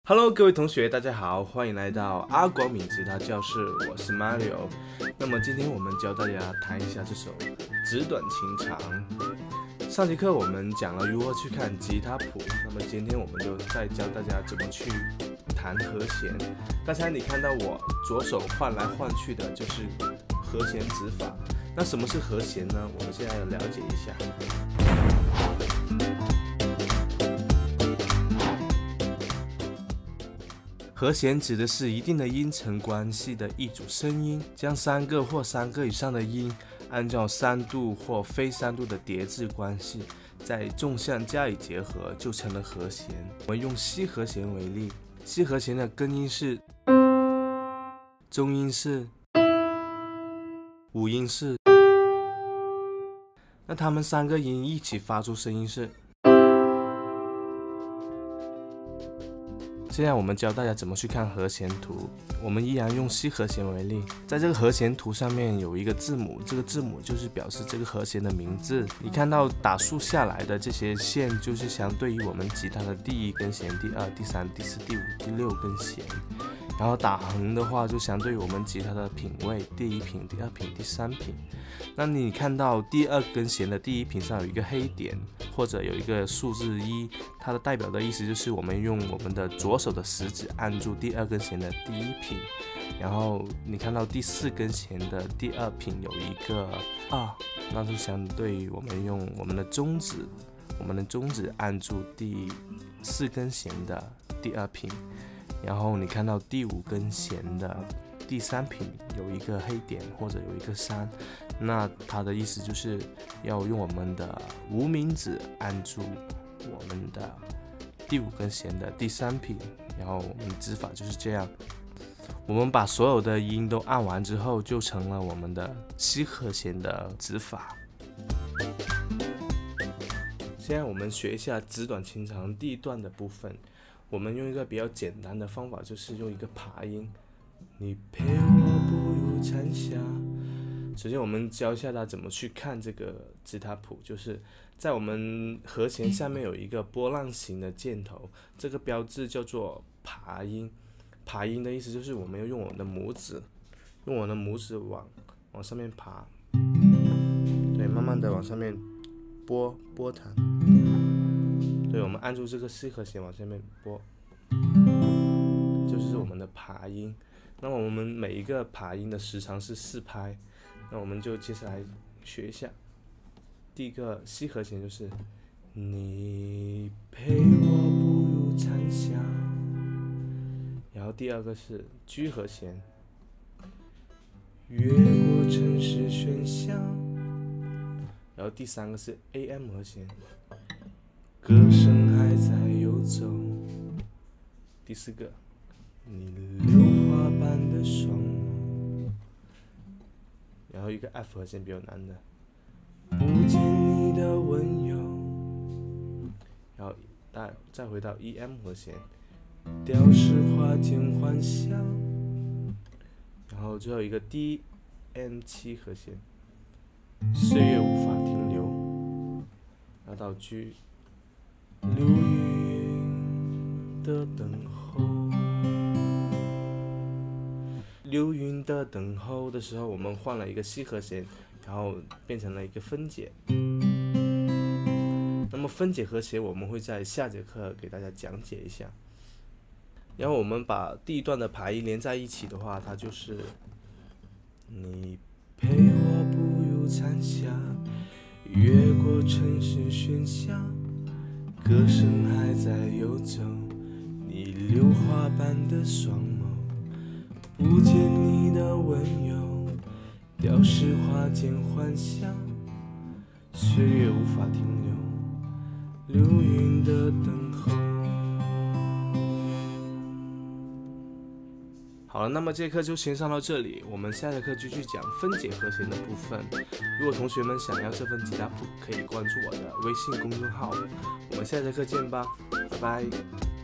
Hello， 各位同学，大家好，欢迎来到阿光敏吉他教室，我是 Mario。那么今天我们教大家弹一下这首《纸短情长》。上节课我们讲了如何去看吉他谱，那么今天我们就再教大家怎么去弹和弦。刚才你看到我左手换来换去的，就是和弦指法。那什么是和弦呢？我们现在要了解一下。和弦指的是一定的音程关系的一组声音，将三个或三个以上的音按照3度或非3度的叠字关系，在纵向加以结合，就成了和弦。我们用西和弦为例，西和弦的根音是，中音是，五音是，那它们3个音一起发出声音是。现在我们教大家怎么去看和弦图，我们依然用西和弦为例，在这个和弦图上面有一个字母，这个字母就是表示这个和弦的名字。你看到打竖下来的这些线，就是相对于我们吉他的第1根弦、第2、第3、第4、第5、第6根弦。然后打横的话，就相对于我们吉他的品位，第1品、第2品、第3品。那你看到第2根弦的第1品上有一个黑点，或者有一个数字1，它的代表的意思就是我们用我们的左手的食指按住第2根弦的第1品，然后你看到第4根弦的第2品有一个2，那就相对于我们用我们的中指按住第4根弦的第2品。然后你看到第5根弦的第3品有一个黑点或者有一个3，那它的意思就是要用我们的无名指按住我们的第5根弦的第3品，然后我们的指法就是这样。我们把所有的音都按完之后，就成了我们的西和弦的指法。现在我们学一下纸短情长第1段的部分。我们用一个比较简单的方法，就是用一个爬音。你陪我步入蝉夏。首先我们教一下大家怎么去看这个吉他谱，就是在我们和弦下面有一个波浪形的箭头，这个标志叫做爬音。爬音的意思就是我们要用我的拇指，往上面爬，对，慢慢的往上面拨弹。对，我们按住这个西和弦往下面拨，就是我们的爬音。那么我们每一个爬音的时长是4拍，那我们就接下来学一下。第一个西和弦就是你陪我步入蝉夏，然后第2个是G和弦，越过城市喧嚣，然后第3个是 AM 和弦，歌声还在游走。第4个，你榴花般的双眸。然后一个 F 和弦比较难的，不见你的温柔。然后再回到 EM 和弦，雕饰花间幻想。然后最后一个 DM7 和弦，岁月无法停留。然后到 G。流云的等候，流云的等候的时候，我们换了一个西和弦，然后变成了一个分解。那么分解和弦我们会在下节课给大家讲解一下。然后我们把第1段的爬音连在一起的话，它就是你陪我步入蝉夏，越过城市喧嚣。歌声还在游走，你榴花般的双眸，不见你的温柔，雕饰花间幻想，岁月无法停留，流云的等候。好了，那么这课就先上到这里，我们下节课继续讲分解和弦的部分。如果同学们想要这份吉他谱，可以关注我的微信公众号。我们下节课见吧，拜拜。